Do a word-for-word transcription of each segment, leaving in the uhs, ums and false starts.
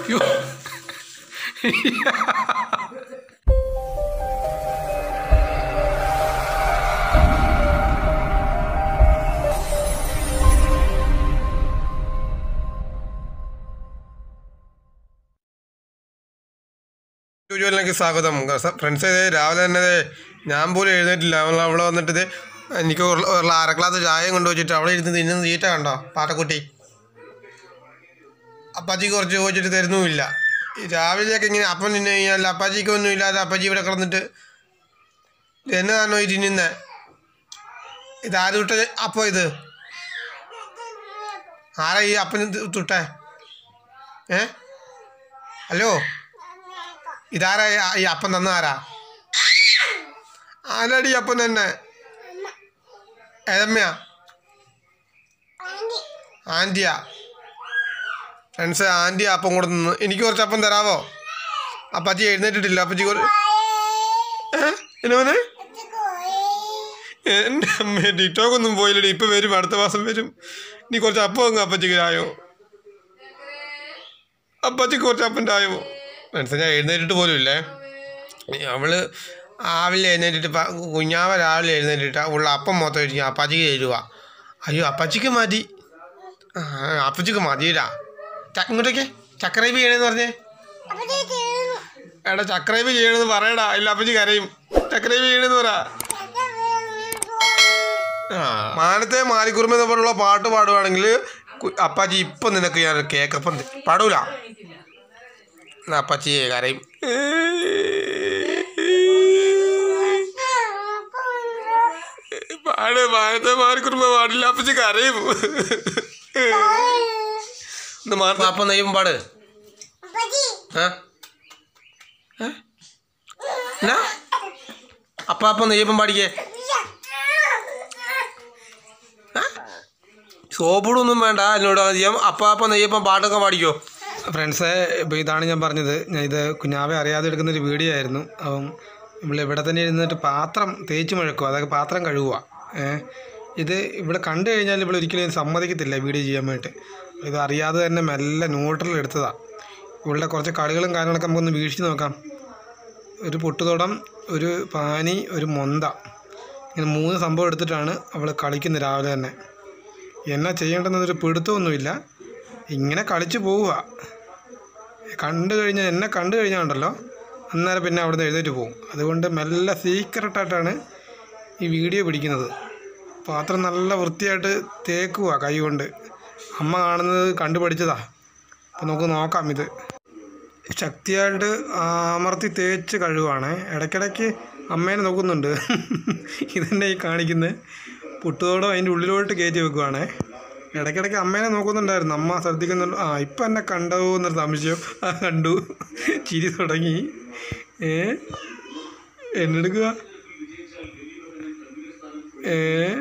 യോ ിലേക്ക് സ്വാഗതം ഫ്രണ്ട്സ്. രാവിലെ തന്നെ ഞാൻ പോലും എഴുന്നേറ്റില്ല. അവൾ അവിടെ വന്നിട്ട് എനിക്ക് ഒരു അര ഗ്ലാസ് ചായയും കൊണ്ടുവച്ചിട്ട് അവിടെ ഇരുന്ന് തിന്നുന്ന തീറ്റ കണ്ടോ പാട്ടക്കുട്ടി. അപ്പാച്ചിക്ക് കുറച്ച് ചോദിച്ചിട്ട് തരുന്നുമില്ല. രാവിലെയൊക്കെ ഇങ്ങനെ അപ്പം തിന്നു കഴിഞ്ഞാൽ അപ്പാച്ചിക്ക് ഒന്നും ഇല്ലാതെ അപ്പാച്ചി ഇവിടെ കിടന്നിട്ട് എന്നതാണോ ഈ തിന്നുന്നത്? ഇതാര് വിട്ട അപ്പം? ഇത് ആരാ ഈ അപ്പം തൊട്ടേ? ഏ ഹലോ, ഇതാരാ ഈ അപ്പം തന്ന? ആരാ? ആരാടി അപ്പം തന്നെ? ഏതമ്മയാ? ആൻറ്റിയാ? ഫ്രണ്ട്സ്, ആൻറ്റി അപ്പം കൂടെ നിന്ന് എനിക്ക് കുറച്ച് അപ്പം തരാമോ? അപ്പാച്ചി എഴുന്നേറ്റിട്ടില്ല. അപ്പച്ചി ഏ എന്നോനെ എൻ്റെ അമ്മ ടിക്ടോക്കൊന്നും പോയില്ലടി. ഇപ്പം വരും, അടുത്ത മാസം വരും. നീ കുറച്ച് അപ്പം അങ്ങ് അപ്പച്ചിക്ക് ആയോ? അപ്പച്ചിക്ക് കുറച്ച് അപ്പം ആയോ? ഫ്രണ്ട്സ്, ഞാൻ എഴുന്നേറ്റിട്ട് പോലും ഇല്ലേ. അവള് രാവിലെ എഴുന്നേറ്റിട്ട് കുഞ്ഞാവ രാവിലെ എഴുന്നേറ്റിട്ട് ഉള്ള അപ്പം മൊത്തം കഴിക്കും. അപ്പാച്ചിക്ക് തരുക. അയ്യോ, അപ്പാച്ചിക്ക് മതി. ആ അപ്പച്ചിക്ക് മതിയിടാ. ഇങ്ങോട്ടേക്ക് ചക്രൈബ് ചെയ്യണേന്ന് പറഞ്ഞേ. എടാ ചക്രൈബ് ചെയ്യണമെന്ന് പറയടാ, ഇല്ല അപ്പച്ചി കരയും. ചക്രൈബ് ചെയ്യണമെന്ന് പറ. ആ മാനത്തെ മാലിക്കുറുമെന്ന പോലുള്ള പാട്ട് പാടുവാണെങ്കിൽ അപ്പാച്ചി ഇപ്പം നിനക്ക് ഞാൻ കേക്കപ്പം പാടൂല. അപ്പാച്ചി കരയും. പാട്, മാനത്തെ മാലിക്കുറുമ്പ പാടില്ല. അപ്പച്ചി കരയും. അപ്പം നെയ്യും പാട്. അപ്പ അപ്പം നെയ്യപ്പം പാടിക്കേ. സോപ്പിടൊന്നും വേണ്ട എന്നോട് അധികം. അപ്പ അപ്പം നെയ്യപ്പം പാട്ടൊക്കെ പാടിക്കോ. ഫ്രണ്ട്സേ, ഇപ്പോൾ ഇതാണ് ഞാൻ പറഞ്ഞത്. ഞാൻ ഇത് കുഞ്ഞാവെ അറിയാതെ എടുക്കുന്നൊരു വീഡിയോ ആയിരുന്നു. അപ്പം നമ്മൾ ഇവിടെ തന്നെ ഇരുന്നിട്ട് പാത്രം തേച്ച് മുഴക്കുക, അതൊക്കെ പാത്രം കഴുകുക. ഇത് ഇവിടെ കണ്ടു കഴിഞ്ഞാൽ ഇവിടെ ഒരിക്കലും സമ്മതിക്കത്തില്ല വീഡിയോ ചെയ്യാൻ വേണ്ടിയിട്ട്. ഇത് അറിയാതെ തന്നെ മെല്ലെ ന്യൂട്രൽ എടുത്തതാണ്. ഇവളുടെ കുറച്ച് കളികളും കാര്യങ്ങളൊക്കെ നമുക്കൊന്ന് വീക്ഷിച്ച് നോക്കാം. ഒരു പൊട്ടുതോടം, ഒരു പാനി, ഒരു മൊന്ത, ഇങ്ങനെ മൂന്ന് സംഭവം എടുത്തിട്ടാണ് അവൾ കളിക്കുന്നത് രാവിലെ തന്നെ. എന്നാ ചെയ്യേണ്ടതെന്നൊരു പിടുത്തമൊന്നുമില്ല. ഇങ്ങനെ കളിച്ച് പോവുക. കണ്ടു കഴിഞ്ഞാൽ എന്നെ കണ്ടു കഴിഞ്ഞാൽ ഉണ്ടല്ലോ അന്നേരം പിന്നെ അവിടെ നിന്ന് എഴുന്നേറ്റ് പോകും. അതുകൊണ്ട് മെല്ലെ സീക്രട്ടായിട്ടാണ് ഈ വീഡിയോ പിടിക്കുന്നത്. പാത്രം നല്ല വൃത്തിയായിട്ട് തേക്കുക കൈ കൊണ്ട്. അമ്മ കാണുന്നത് കണ്ടുപഠിച്ചതാ. അപ്പോൾ നമുക്ക് നോക്കാം. ഇത് ശക്തിയായിട്ട് അമർത്തി തേച്ച് കഴുകുവാണ്. ഇടയ്ക്കിടയ്ക്ക് അമ്മേനെ നോക്കുന്നുണ്ട്. ഇതെന്നെ ഈ കാണിക്കുന്നത് പുട്ടുതോടം അതിൻ്റെ ഉള്ളിലോട്ട് കയറ്റി വെക്കുവാണ്. ഇടയ്ക്കിടയ്ക്ക് അമ്മേനെ നോക്കുന്നുണ്ടായിരുന്നു. അമ്മ ശ്രദ്ധിക്കുന്നുണ്ട്. ആ ഇപ്പം എന്നെ കണ്ടോ എന്നൊരു സംശയം. ആ കണ്ടു, ചിരി തുടങ്ങി. ഏ എന്നെടുക്കുക. ഏ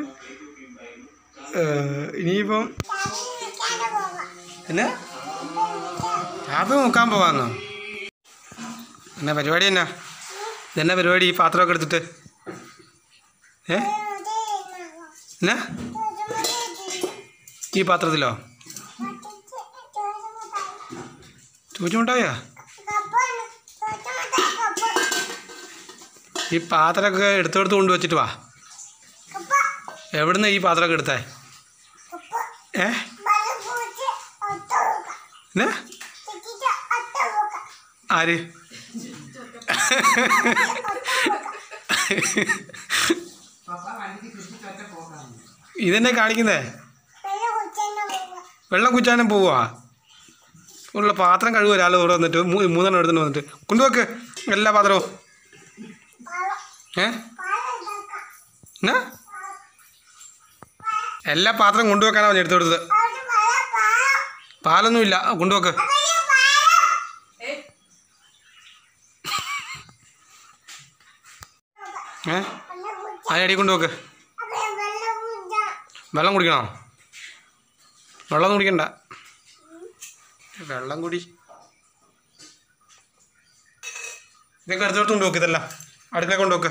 ഇനിയിപ്പം എന്നാ ആപ്പ് നോക്കാൻ പോവാന്നോ? എന്നാ പരിപാടി? എന്നാ ഇതെന്നാ പരിപാടി? ഈ പാത്രമൊക്കെ എടുത്തിട്ട് ഏ എന്നാ ഈ പാത്രത്തിലോ ചോദിച്ചുമുണ്ടായാ? ഈ പാത്രമൊക്കെ എടുത്തെടുത്ത് കൊണ്ട് വച്ചിട്ട് വാ. എവിടുന്ന് ഈ പാത്രമൊക്കെ എടുത്തേ? ഏ എന്നാ ആര്? ഇതെന്നെ കാണിക്കുന്നേ? വെള്ളം കുച്ചാനും പോവാ. ഉള്ള പാത്രം കഴുകുക. ഒരാൾ ഇവിടെ വന്നിട്ട് മൂന്നെണ്ണം എടുത്തിട്ട് വന്നിട്ട് കൊണ്ടുവെക്ക് എല്ലാ പാത്രവും. ഏ എന്നാ എല്ലാ പാത്രം കൊണ്ടുവെക്കാനാ പറഞ്ഞ് എടുത്തു കൊടുത്തത്. പാലൊന്നുമില്ല, കൊണ്ടുവെക്ക്. ഏ അതിനടി കൊണ്ടുവെക്ക്. വെള്ളം കുടിക്കണോ? വെള്ളം കുടിക്കണ്ട. വെള്ളം കുടി. ഇതൊക്കെ അടുത്തോട്ട് കൊണ്ടുവെക്ക്. ഇതല്ല അടുക്കള കൊണ്ടുവെക്ക്.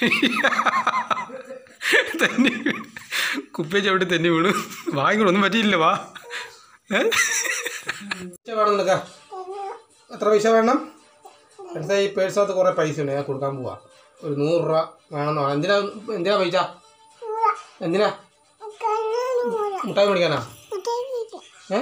തെന്നി കുപ്പിയെ ചവിട്ടി തെന്നി വീണു. വാങ്ങിക്കൊണ്ടൊന്നും പറ്റിയില്ല. വാ ഏ വേണം നിനക്ക്? എത്ര പൈസ വേണം? അടുത്ത ഈ പേഴ്സിനകത്ത് കുറേ പൈസ ഉണ്ട്, ഞാൻ കൊടുക്കാൻ പോവാ. ഒരു നൂറ് രൂപ വേണമെന്നാണ്. എന്തിനാ എന്തിനാ പൈസ? എന്തിനാ? മുട്ടായി മേടിക്കാനാ? ഏ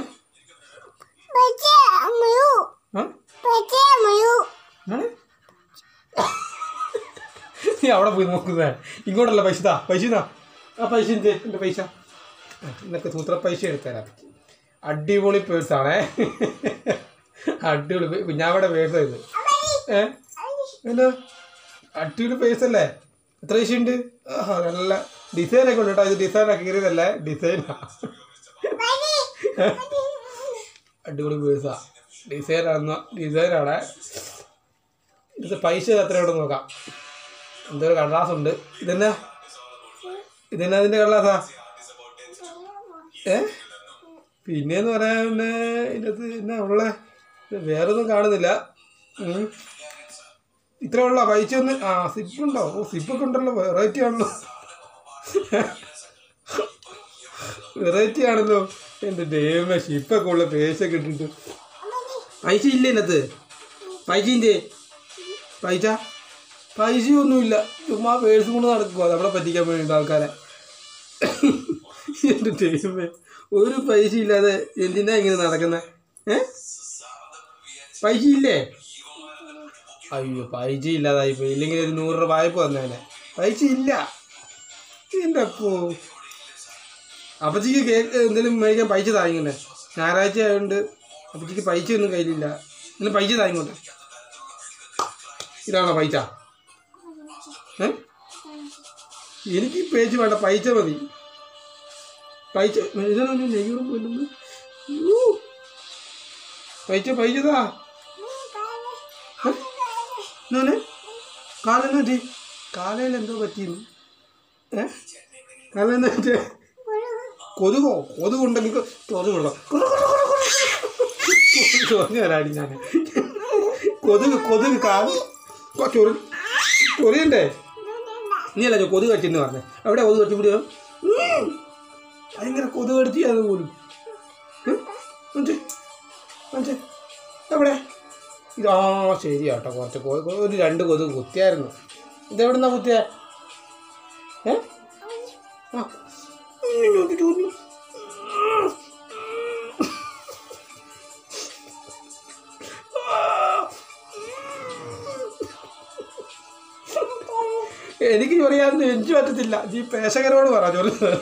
നീ അവിടെ പോയി നോക്കുന്നേ. ഇങ്ങോട്ടല്ല പൈസ. താ പൈസ താ. ആ പൈസ എന്ത്? എൻ്റെ പൈസ എന്നൊക്കെ സൂത്ര പൈസ എടുത്തരാം. അടിപൊളി പേഴ്സാണേ, അടിപൊളി കുഞ്ഞാവയുടെ പേഴ്സാ ഇത്. ഏ എന്നാ അടിപൊളി പേഴ്സല്ലേ? എത്ര പൈസ ഉണ്ട്? ആ നല്ല ഡിസൈനൊക്കെ ഉണ്ട് കേട്ടോ. ഇത് ഡിസൈനൊക്കെ കയറിയതല്ലേ, ഡിസൈനാ. അടിപൊളി പേഴ്സാ, ഡിസൈനാണെന്ന ഡിസൈനാണ്. ഇത് പൈസ എത്രയോടെ നോക്കാം. എന്തൊരു കടലാസുണ്ട്. ഇതെന്നാ ഇതെന്നാ ഇതിൻ്റെ കടലാസാ? ഏ പിന്നെയെന്ന് പറയാൻ ഇതിനകത്ത് എന്നാ ഉള്ളേ? വേറൊന്നും കാണുന്നില്ല. ഇത്ര ഉള്ള പൈസ ഒന്ന്. ആ സിപ്പുണ്ടോ? ഓ സിപ്പൊക്കെ ഉണ്ടല്ലോ, വെറൈറ്റി ആണല്ലോ, വെറൈറ്റി ആണല്ലോ. എൻ്റെ ദൈവമേ, ഷിപ്പൊക്കെ ഉള്ള പേശൊക്കെ ഇട്ടിട്ട്. പൈസ ഇല്ല ഇതിനകത്ത്? പൈസൻ്റെ പൈസ പൈസയൊന്നുമില്ല. ചുമ്മാ പേഴ്സ് കൊണ്ട് നടക്കുക നമ്മളെ പറ്റിക്കാൻ വേണ്ടിയിട്ട് ആൾക്കാരെ. എൻ്റെ ദൈവമേ, ഒരു പൈസ ഇല്ലാതെ എന്തിനാ ഇങ്ങനെ നടക്കുന്നത്? ഏ പൈസ ഇല്ലേ? അയ്യോ പൈസ ഇല്ലാതായിപ്പോ. ഇല്ലെങ്കിൽ ഒരു നൂറ് രൂപ വായ്പ വന്നേനെ. പൈസ ഇല്ല. എൻ്റെ അപ്പോ അപ്പച്ചിക്ക് കേക്ക് എന്തെങ്കിലും മേടിക്കാൻ പൈസ താങ്ങിക്കണ്ടേ? ഞായറാഴ്ച ആയതുകൊണ്ട് അപ്പച്ചിക്ക് പൈസ ഒന്നും കയ്യിലില്ല. ഇന്ന് പൈസ താങ്ങിക്കോട്ടെ. ഇതാണോ പൈസ? ഏ എനിക്ക് പേജ് വേണ്ട, പൈസ മതി. പൈസ ഇതാണ് നെയ്യൂറും കൊല്ലുന്നു. പൈസ പൈസതാ. എന്നാണ് കാലെന്ന് പറ്റി? കാലയിൽ എന്തോ പറ്റിയിരുന്നു? ഏ കാലെന്ന് പറ്റിയ കൊതുകോ? കൊതുകുണ്ടെങ്കിൽ ചോദ്യം കൊടുക്കാം. ചോദ്യം വരാടി ഞാൻ. കൊതുക് കൊതുക് കാല് ചൊറി ചൊറിയണ്ടേ? നീ അല്ല കൊതുക് കടിച്ചെന്ന് പറഞ്ഞേ. എവിടെ കൊതുക് കടിച്ചു പിടിയോ? ഭയങ്കര കൊതുക് കടിച്ചാൽ പോലും. എവിടെ? ഇതാ ശരിയാട്ടോ, കുറച്ച് ഒരു രണ്ട് കൊതുക് കുത്തിയായിരുന്നു. ഇതെവിടെ നിന്നാ കുത്തിയ? ഏ ആ ചോദിച്ചു. എനിക്ക് ചൊറിയാന്ന് എനിക്ക് പറ്റത്തില്ല. ഈ പേശകരോട് പറ ചൊറിയുന്നത്.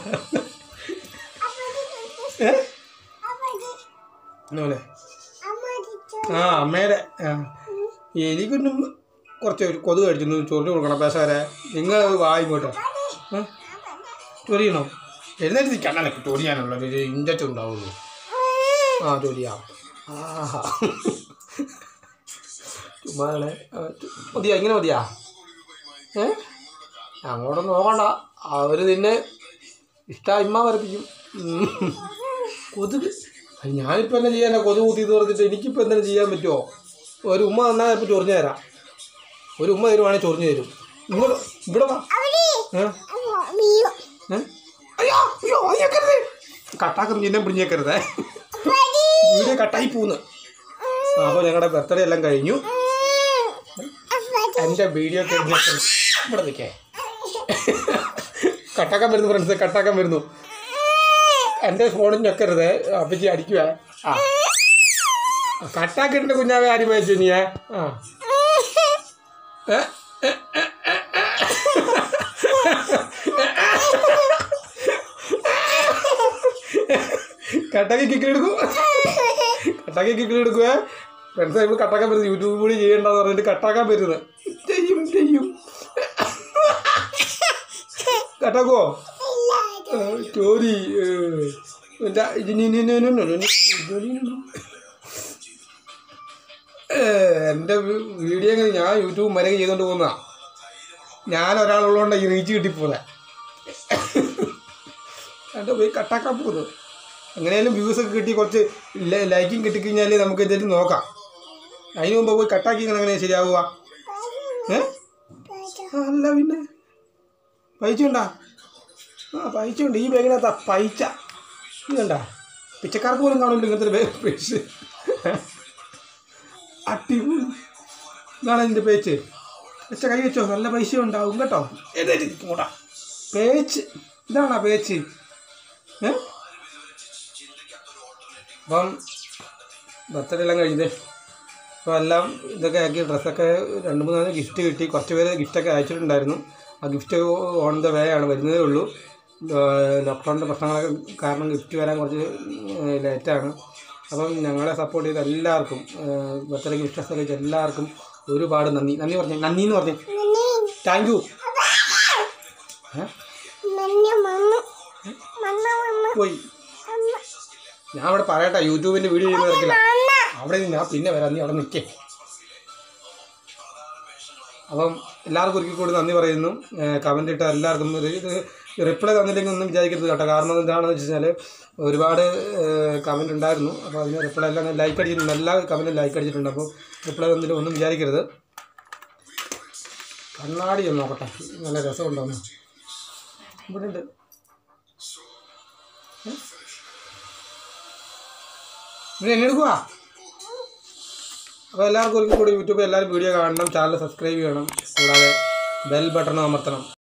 ഏ എന്നോലെ ആ അമ്മേടെ. എനിക്കൊന്നും കുറച്ച് കൊതുക് കഴിച്ചു ചൊറിഞ്ഞു കൊടുക്കണം പേശകരെ. നിങ്ങൾ വായിക്കോട്ടെ. ചൊറിയണോ? എഴുന്നേറ്റ് നിൽക്കാനല്ല ചൊറിയാനുള്ള ഒരു ഇഞ്ചക്ഷൻ ഉണ്ടാവുള്ളൂ. ആ ചൊറിയാ. ആഹാ ചുമ്മാണേ. മതിയാ? ഇങ്ങനെ മതിയാ? ഏ അങ്ങോട്ട് നോക്കണ്ട, അവർ നിന്നെ ഇഷ്ടം വരപ്പിക്കും. കൊതുക് ഞാനിപ്പോൾ എന്നാ ചെയ്യാനാ? കൊതുക് കുത്തിയെന്ന് പറഞ്ഞിട്ട് എനിക്കിപ്പോൾ എന്തെങ്കിലും ചെയ്യാൻ പറ്റുമോ? ഒരു ഉമ്മ തന്നാൽ ഇപ്പോൾ ചൊറിഞ്ഞു തരാം. ഒരു ഉമ്മ തരുവാണെങ്കിൽ ചൊറിഞ്ഞു തരും. ഇങ്ങോട്ട് ഇവിടെ വാ. അയ്യോ അയ്യോ അയ്യക്കരുത്. കട്ടാക്കരുത്, എന്നെ പിടിഞ്ഞേക്കരുതേ. വീഡിയോ കട്ടായി പോന്ന്. അപ്പോൾ ഞങ്ങളുടെ ബർത്ത്ഡേ എല്ലാം കഴിഞ്ഞു. എൻ്റെ വീഡിയോ കഴിഞ്ഞിട്ട് ഇവിടെ നിൽക്കേ. കട്ടാക്കാൻ വരുന്നു ഫ്രണ്ട്സ്, കട്ടാക്കാൻ വരുന്നു. എൻ്റെ ഫോണിൽ ഞെക്കരുത്, അപ്പച്ചി അടിക്കുവേ. ആ കട്ടാക്കിട്ടുണ്ട് കുഞ്ഞാവെ. ആരും വായിച്ചു നീ? ആ കട്ടാക്കി കിക്കിലെടുക്കും, കട്ടാക്കി കിക്കിലെടുക്കുവേ ഫ്രണ്ട്സ്. ഇപ്പോൾ കട്ടാക്കാൻ വരുന്നത് യൂട്യൂബ് കൂടി ചെയ്യേണ്ടെന്ന് പറഞ്ഞിട്ട് കട്ടാക്കാൻ വരുന്നത്. ചെയ്യും ചെയ്യും. കട്ടാക്കുവോ? ചോരി എൻ്റെ വീഡിയോ എങ്ങനെ ഞാൻ യൂട്യൂബ് മരങ്ങ് ചെയ്തുകൊണ്ട് പോകുന്നതാണ്. ഞാൻ ഒരാളുള്ളതുകൊണ്ട് ഈ റീച്ച് കിട്ടിപ്പോന്നെ. എൻ്റെ പോയി കട്ടാക്കാൻ പോകുന്നത്. എങ്ങനെയാലും വ്യൂസൊക്കെ കിട്ടി കുറച്ച് ലൈക്കും കിട്ടിക്കഴിഞ്ഞാൽ നമുക്ക് എന്തെങ്കിലും നോക്കാം. അതിന് മുമ്പ് പോയി കട്ടാക്കി എങ്ങനെയാണ് ശരിയാവുക? ഏ അല്ല പിന്നെ പൈസ ഉണ്ടാ? ആ പൈസ ഉണ്ട്. ഈ ബാഗിനകത്താ പൈസ. ഇതുണ്ടാ? പിച്ചക്കാർക്ക് പോലും കാണില്ല ഇങ്ങനത്തെ ഒരു പൈസ. അടിപൊളി. ഇതാണ് എൻ്റെ പേച്ച്. പക്ഷെ കൈ വെച്ചോ, നല്ല പൈസ ഉണ്ടാവും കേട്ടോ. ഏതാ പേച്ച്? ഇതാണോ പേച്ച്? ഏ അപ്പം ബർത്ത്ഡേ എല്ലാം കഴിഞ്ഞത് അപ്പോൾ എല്ലാം ഇതൊക്കെ ആക്കി ഡ്രസ്സൊക്കെ രണ്ട് മൂന്ന് നാല് ഗിഫ്റ്റ് കിട്ടി. കുറച്ച് പേര് ഗിഫ്റ്റൊക്കെ അയച്ചിട്ടുണ്ടായിരുന്നു. ആ ഗിഫ്റ്റ് ഓൺ ദ വേ ആണ്, വരുന്നതേ ഉള്ളൂ. ലോക്ക്ഡൗണിൻ്റെ പ്രശ്നങ്ങളൊക്കെ കാരണം ഗിഫ്റ്റ് വരാൻ കുറച്ച് ലേറ്റാണ്. അപ്പം ഞങ്ങളെ സപ്പോർട്ട് ചെയ്ത എല്ലാവർക്കും, ബർത്ത്ഡേ ഗിഫ്റ്റൊക്കെ കഴിച്ച എല്ലാവർക്കും ഒരുപാട് നന്ദി. നന്ദി പറഞ്ഞേ, നന്ദി എന്ന് പറഞ്ഞേ. Thank you. പോയി ഞാൻ അവിടെ പറയട്ടെ, യൂട്യൂബിൻ്റെ വീഡിയോ ചെയ്യുന്ന തിരക്കില്ല. അവിടെ നിന്ന് ഞാൻ പിന്നെ വരാം, നീ അവിടെ നിൽക്കേ. അപ്പം എല്ലാവർക്കും ഒരിക്കൽ കൂടി നന്ദി പറയുന്നു. കമൻറ്റ് ഇട്ട എല്ലാവർക്കും ഇത് റിപ്ലൈ തന്നില്ലെങ്കിൽ ഒന്നും വിചാരിക്കരുത് കേട്ടോ. കാരണം എന്താണെന്ന് വെച്ച് കഴിഞ്ഞാൽ ഒരുപാട് കമൻറ്റ് ഉണ്ടായിരുന്നു. അപ്പോൾ അതിന് റിപ്ലൈ എല്ലാം ലൈക്ക് അടിച്ചിട്ടുണ്ട്, എല്ലാ കമൻറ്റും ലൈക്ക് അടിച്ചിട്ടുണ്ട്. അപ്പോൾ റിപ്ലൈ തന്നിട്ട് ഒന്നും വിചാരിക്കരുത്. കണ്ണാടി ഒന്ന് നോക്കട്ടെ, നല്ല രസമുണ്ടോന്ന്. ഇവിടെ ഉണ്ട്. ഇവിടെ എന്നെ എടുക്കുക. അപ്പോൾ എല്ലാവർക്കും ഒരിക്കൽ കൂടി യൂട്യൂബിൽ എല്ലാവരും വീഡിയോ കാണണം, ചാനൽ സബ്സ്ക്രൈബ് ചെയ്യണം, കൂടാതെ ബെൽ ബട്ടൺ അമർത്തണം.